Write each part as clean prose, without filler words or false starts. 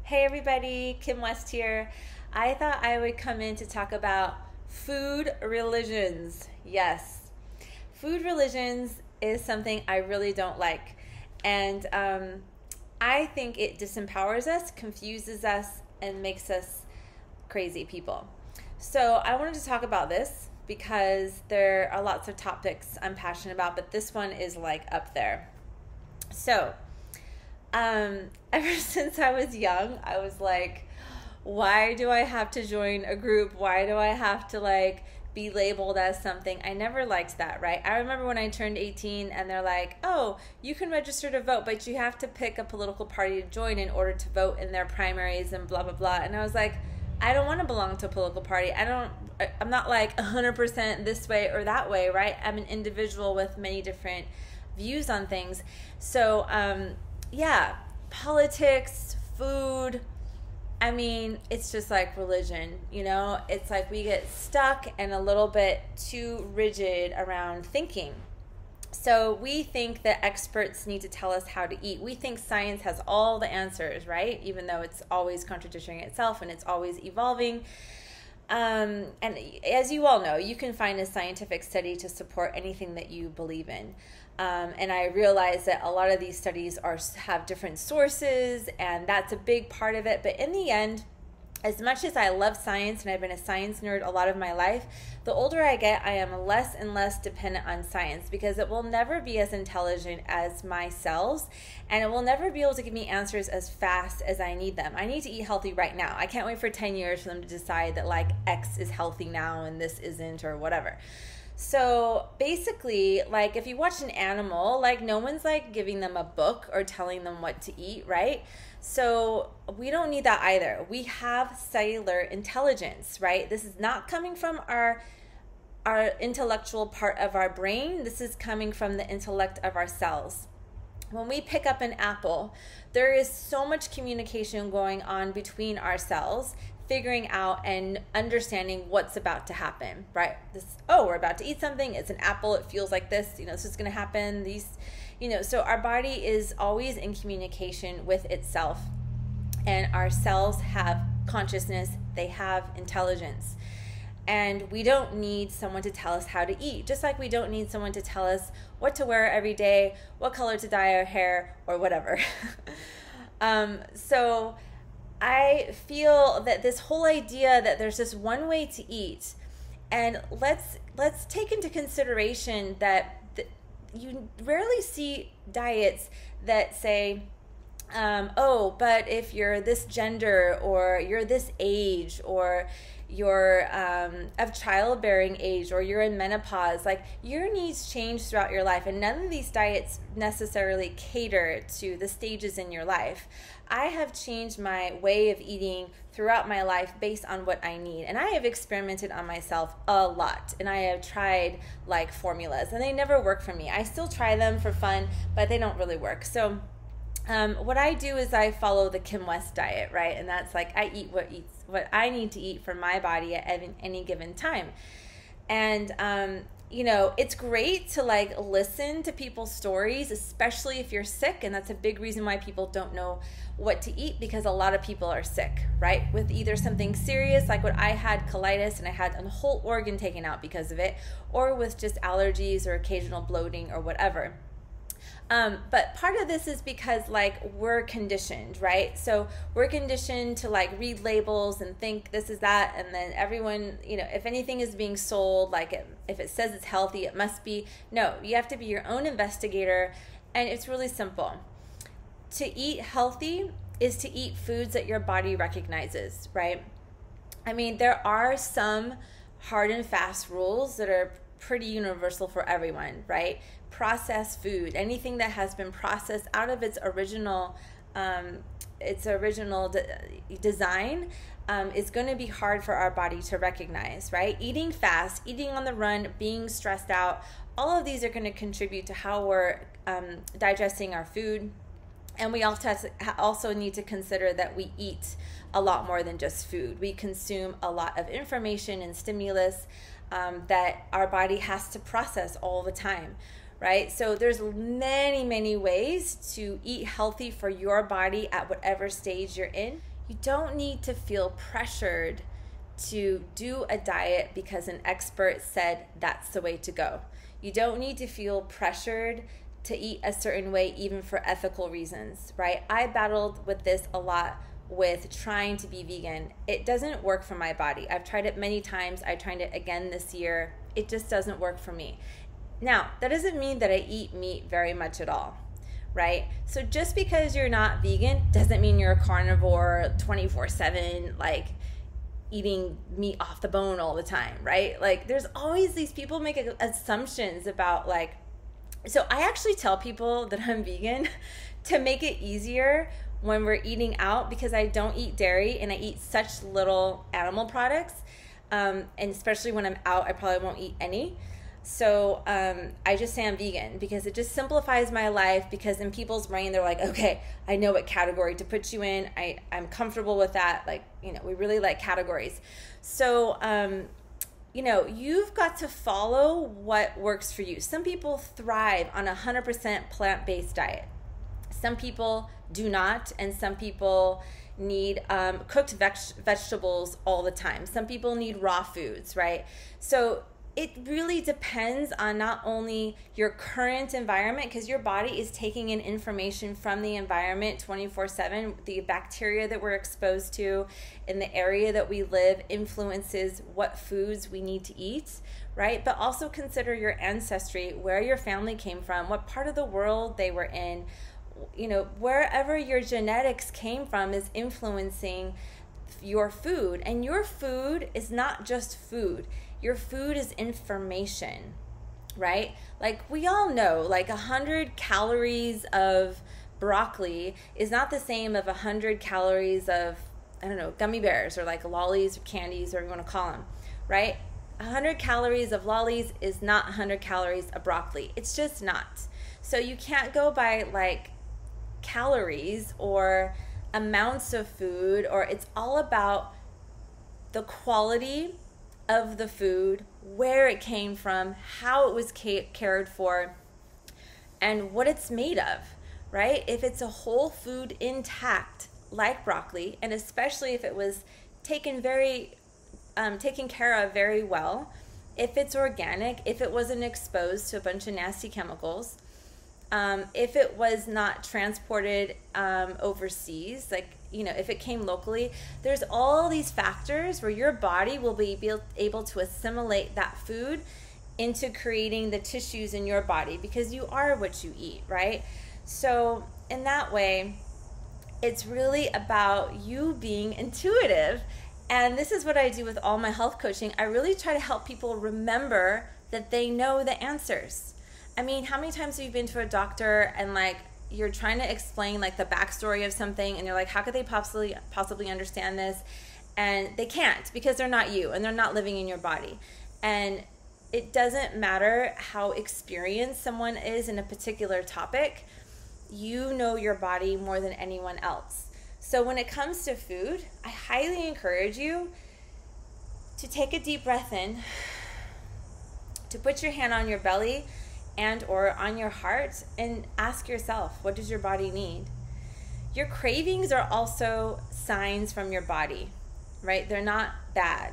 Hey everybody, Kim West here. I thought I would come in to talk about food religions. Yes, food religions is something I really don't like. And I think it disempowers us, confuses us, and makes us crazy people. So I wanted to talk about this because there are lots of topics I'm passionate about, but this one is like up there. So, ever since I was young, I was like, why do I have to join a group? Why do I have to be labeled as something? I never liked that, right? I remember when I turned 18 and they're like, oh, you can register to vote, but you have to pick a political party to join in order to vote in their primaries and blah, blah, blah. And I was like, I don't want to belong to a political party. I'm not like 100% this way or that way, right? I'm an individual with many different views on things. So, yeah, politics, food, I mean, it's just like religion, It's like we get stuck and a little bit too rigid around thinking. So we think that experts need to tell us how to eat. We think science has all the answers, right? Even though it's always contradicting itself and it's always evolving. And as you all know, you can find a scientific study to support anything that you believe in. And I realize that a lot of these studies have different sources, and that's a big part of it. But in the end, as much as I love science, and I've been a science nerd a lot of my life, the older I get, I am less and less dependent on science because it will never be as intelligent as my cells, and it will never be able to give me answers as fast as I need them. I need to eat healthy right now. I can't wait for 10 years for them to decide that X is healthy now and this isn't, or whatever. So basically, if you watch an animal, no one's giving them a book or telling them what to eat, right? So we don't need that either. We have cellular intelligence, right? This is not coming from our intellectual part of our brain. This is coming from the intellect of our cells. When we pick up an apple, there is so much communication going on between our cells, figuring out and understanding what's about to happen, right? We're about to eat something. It's an apple. It feels like this. This is going to happen. So our body is always in communication with itself, and our cells have consciousness. They have intelligence. And we don't need someone to tell us how to eat, just like we don't need someone to tell us what to wear every day, what color to dye our hair, or whatever. So I feel that this whole idea that there's just one way to eat, and let's take into consideration that you rarely see diets that say, but if you're this gender, or you're this age, or you're of childbearing age, or you're in menopause, your needs change throughout your life, and none of these diets necessarily cater to the stages in your life. I have changed my way of eating throughout my life based on what I need, and I have experimented on myself a lot, and I have tried formulas, and they never work for me. I still try them for fun, but they don't really work. So what I do is I follow the Kim West diet, right? And that's I eat what I need to eat for my body at any given time. And it's great to listen to people's stories, especially if you're sick. And that's a big reason why people don't know what to eat, because a lot of people are sick, right? With either something serious, like what I had, colitis, and I had a whole organ taken out because of it, or with just allergies or occasional bloating or whatever. But part of this is because we're conditioned, right? So we're conditioned to read labels and think this is that, and then everyone, if anything is being sold, if it says it's healthy, it must be. No, you have to be your own investigator, and it's really simple. To eat healthy is to eat foods that your body recognizes, right? I mean, there are some hard and fast rules that are pretty universal for everyone, right? Processed food, anything that has been processed out of its original design, is going to be hard for our body to recognize, right? Eating fast, eating on the run, being stressed out, all of these are going to contribute to how we're digesting our food. And we also need to consider that we eat a lot more than just food. We consume a lot of information and stimulus that our body has to process all the time, right? So there's many, many ways to eat healthy for your body at whatever stage you're in. You don't need to feel pressured to do a diet because an expert said that's the way to go. You don't need to feel pressured to eat a certain way, even for ethical reasons, right? I battled with this a lot with trying to be vegan. It doesn't work for my body. I've tried it many times. I tried it again this year. It just doesn't work for me. Now, that doesn't mean that I eat meat very much at all, right? So just because you're not vegan doesn't mean you're a carnivore 24/7, like eating meat off the bone all the time, right? Like there's always these people make assumptions about like, so I actually tell people that I'm vegan to make it easier when we're eating out, because I don't eat dairy and I eat such little animal products. And especially when I'm out, I probably won't eat any. So I just say I'm vegan because it just simplifies my life, because in people's brain, they're like, okay, I know what category to put you in. I'm comfortable with that. Like, you know, we really like categories. So, you know, you've got to follow what works for you. Some people thrive on a 100% plant-based diet. Some people do not, and some people need cooked vegetables all the time. Some people need raw foods, right? So it really depends on not only your current environment, because your body is taking in information from the environment 24/7. The bacteria that we're exposed to in the area that we live influences what foods we need to eat, right? But also consider your ancestry, where your family came from, what part of the world they were in. You know, wherever your genetics came from is influencing your food. And your food is not just food. Your food is information, right? Like we all know, like 100 calories of broccoli is not the same of 100 calories of, I don't know, gummy bears or like lollies or candies, or whatever you want to call them, right? 100 calories of lollies is not 100 calories of broccoli. It's just not. So you can't go by like calories or amounts of food, or it's all about the quality of the food, where it came from, how it was cared for, and what it's made of, right? If it's a whole food intact, like broccoli, and especially if it was taken care of very well, if it's organic, if it wasn't exposed to a bunch of nasty chemicals, if it was not transported overseas, like, you know, if it came locally, there's all these factors where your body will be able to assimilate that food into creating the tissues in your body, because you are what you eat, right? So in that way, it's really about you being intuitive. And this is what I do with all my health coaching. I really try to help people remember that they know the answers. I mean, how many times have you been to a doctor and like you're trying to explain like the backstory of something, and you're like, how could they possibly understand this? And they can't, because they're not you and they're not living in your body. And it doesn't matter how experienced someone is in a particular topic. You know your body more than anyone else. So when it comes to food, I highly encourage you to take a deep breath in, to put your hand on your belly and or on your heart, and ask yourself, what does your body need? Your cravings are also signs from your body, right? They're not bad.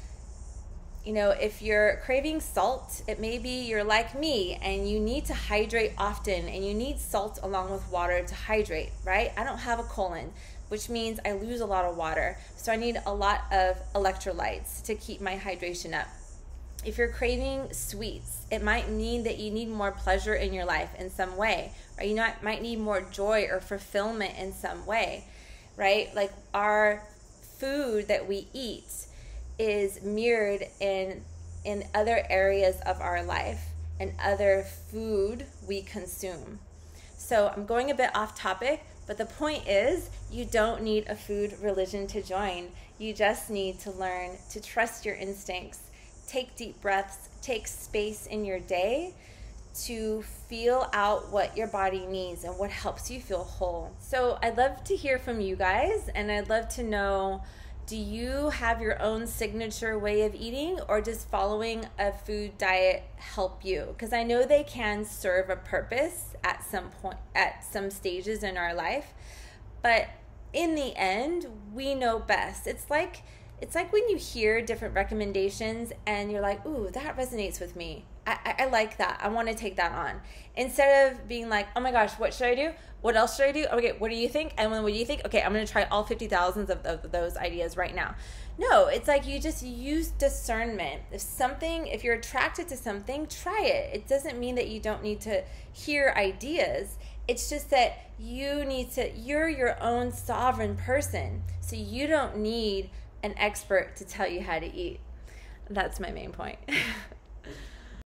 You know, if you're craving salt, it may be you're like me and you need to hydrate often, and you need salt along with water to hydrate, right? I don't have a colon, which means I lose a lot of water. So I need a lot of electrolytes to keep my hydration up. If you're craving sweets, it might mean that you need more pleasure in your life in some way, or you might need more joy or fulfillment in some way, right? Like our food that we eat is mirrored in other areas of our life and other food we consume. So I'm going a bit off topic, but the point is you don't need a food religion to join. You just need to learn to trust your instincts. Take deep breaths, take space in your day to feel out what your body needs and what helps you feel whole. So I'd love to hear from you guys, and I'd love to know, do you have your own signature way of eating, or does following a food diet help you? Because I know they can serve a purpose at some point, at some stages in our life, but in the end, we know best. It's like when you hear different recommendations and you're like, ooh, that resonates with me. I like that. I want to take that on. Instead of being like, oh my gosh, what should I do? What else should I do? Okay, what do you think? And what do you think? Okay, I'm going to try all 50,000 of those ideas right now. No, it's like you just use discernment. If you're attracted to something, try it. It doesn't mean that you don't need to hear ideas. It's just that you're your own sovereign person. So you don't need an expert to tell you how to eat. That's my main point.